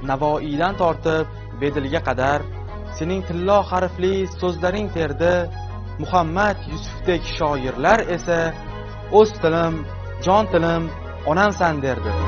Navoiydan tortib Bedilga qadar sening tillo harfli so'zlaring terdi. Muhammad Yusufdek shoirlar esa o'z tilim, jon tilim, onamsan derdi.